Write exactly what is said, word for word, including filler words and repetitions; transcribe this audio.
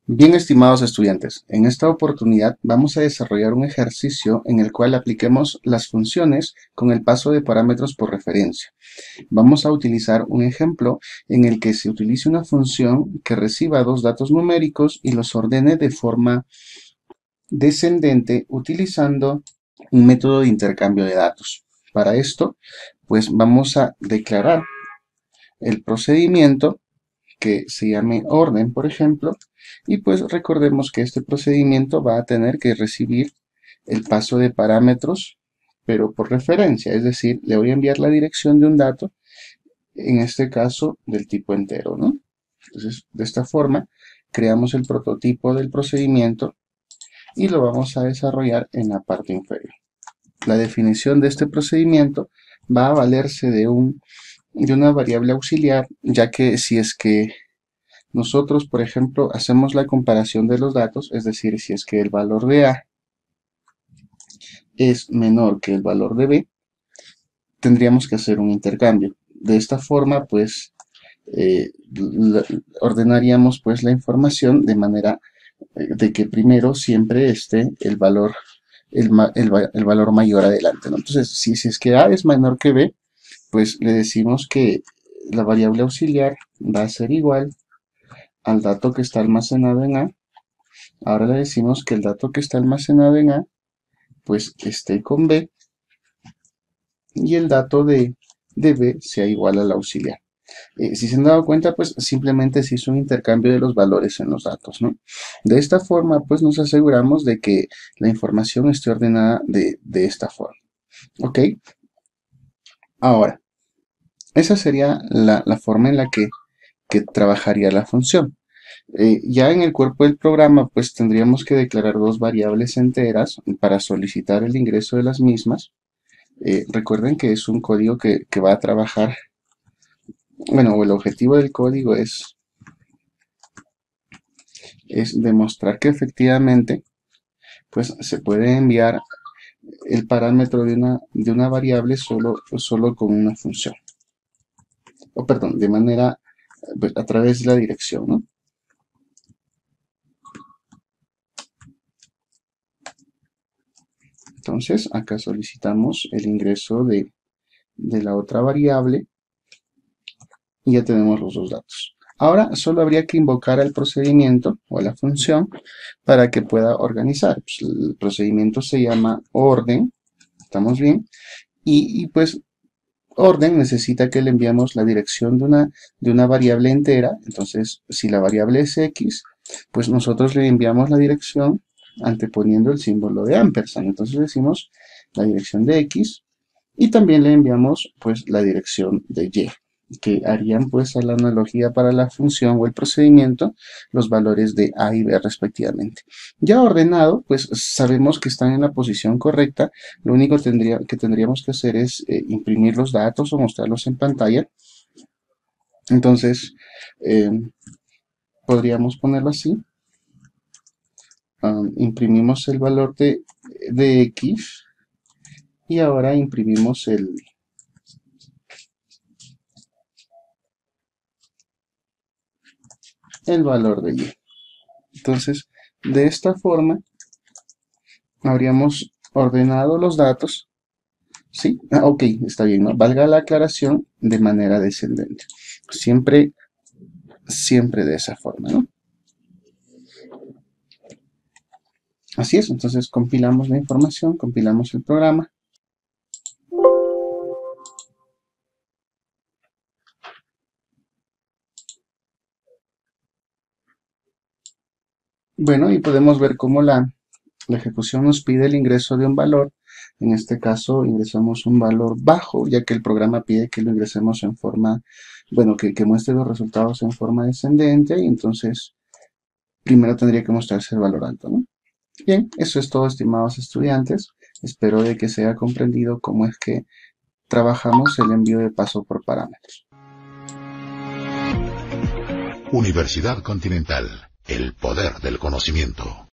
Bien, estimados estudiantes, en esta oportunidad vamos a desarrollar un ejercicio en el cual apliquemos las funciones con el paso de parámetros por referencia. Vamos a utilizar un ejemplo en el que se utilice una función que reciba dos datos numéricos y los ordene de forma descendente utilizando un método de intercambio de datos. Para esto, pues vamos a declarar el procedimiento que se llame orden, por ejemplo, y pues recordemos que este procedimiento va a tener que recibir el paso de parámetros, pero por referencia, es decir, le voy a enviar la dirección de un dato, en este caso del tipo entero, ¿no? Entonces, de esta forma, creamos el prototipo del procedimiento y lo vamos a desarrollar en la parte inferior. La definición de este procedimiento va a valerse de un de una variable auxiliar, ya que si es que nosotros, por ejemplo, hacemos la comparación de los datos, es decir, si es que el valor de A es menor que el valor de B, tendríamos que hacer un intercambio. De esta forma, pues, eh, ordenaríamos pues la información de manera eh, de que primero siempre esté el valor, el, el, el valor mayor adelante, ¿no? Entonces, si, si es que A es menor que B, pues le decimos que la variable auxiliar va a ser igual al dato que está almacenado en A. Ahora le decimos que el dato que está almacenado en A, pues esté con B, y el dato de, de B sea igual al auxiliar. Eh, si se han dado cuenta, pues simplemente se hizo un intercambio de los valores en los datos, ¿no? De esta forma, pues nos aseguramos de que la información esté ordenada de, de esta forma. ¿Ok? Ahora, esa sería la, la forma en la que, que trabajaría la función. Eh, ya en el cuerpo del programa, pues tendríamos que declarar dos variables enteras para solicitar el ingreso de las mismas. Eh, recuerden que es un código que, que va a trabajar, bueno, el objetivo del código es, es demostrar que efectivamente, pues se puede enviar el parámetro de una, de una variable solo, solo con una función. O perdón, de manera, pues, a través de la dirección, ¿no? Entonces, acá solicitamos el ingreso de, de la otra variable y ya tenemos los dos datos. Ahora solo habría que invocar al procedimiento o a la función para que pueda organizar. Pues el procedimiento se llama orden, ¿estamos bien? Y, y pues orden necesita que le enviemos la dirección de una, de una variable entera. Entonces, si la variable es x, pues nosotros le enviamos la dirección anteponiendo el símbolo de ampersand. Entonces decimos la dirección de x y también le enviamos pues la dirección de y, que harían pues a la analogía para la función o el procedimiento los valores de A y B respectivamente. Ya ordenado, pues sabemos que están en la posición correcta. Lo único tendría, que tendríamos que hacer es eh, imprimir los datos o mostrarlos en pantalla. Entonces, eh, podríamos ponerlo así. Um, imprimimos el valor de, de X y ahora imprimimos el, el valor de Y. Entonces, de esta forma, habríamos ordenado los datos. ¿Sí? Ah, ok, está bien, ¿no? Valga la aclaración, de manera descendente. Siempre, siempre de esa forma, ¿no? Así es, entonces compilamos la información, compilamos el programa. Bueno, y podemos ver cómo la, la ejecución nos pide el ingreso de un valor. En este caso ingresamos un valor bajo, ya que el programa pide que lo ingresemos en forma, bueno, que, que muestre los resultados en forma descendente, y entonces primero tendría que mostrarse el valor alto, ¿no? Bien, eso es todo, estimados estudiantes. Espero de que se haya comprendido cómo es que trabajamos el envío de paso por parámetros. Universidad Continental, el poder del conocimiento.